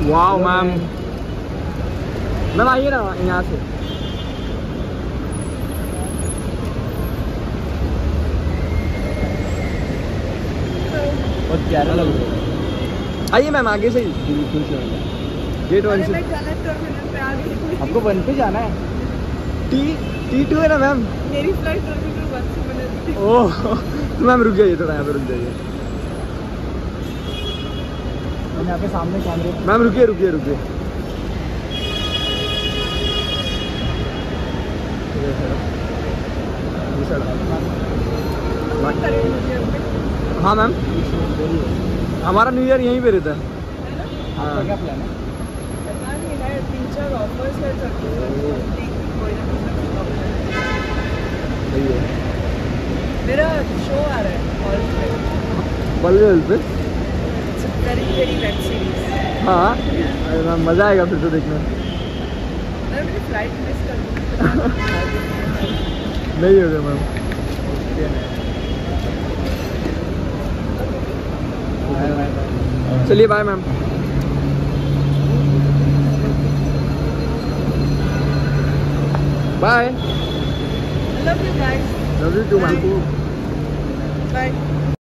वाह ma'am, ma'am आइए ना यहाँ से। बहुत प्यारा लग रहा है। आइए मैम आगे से ही, गेट 1 से। आपको 1 पे जाना है? T2 है ना मैम? मेरी फ्लाइट टर्मिनल 1 से मिलती है। ओह तो मैम रुक जाइए थोड़ा, यहाँ पे रुक जाइए यहाँ पे सामने कैमरे। मैम रुकिए रुकिए रुकिए। हाँ मैम, हमारा न्यू ईयर यहीं पे रहता है। आपका क्या प्लान है? पता नहीं है, 3-4 ऑफर्स है सबके। मेरा शो आ रहा है हॉल पे। बल्ले पे? Very web series. हाँ अरे मैम मज़ा आएगा फिर तो देखने में। मैं मेरी फ्लाइट मिस कर दूँ। नहीं होगा मैम। चलिए bye ma'am. Bye. Love you guys. Love you too ma'am. Bye.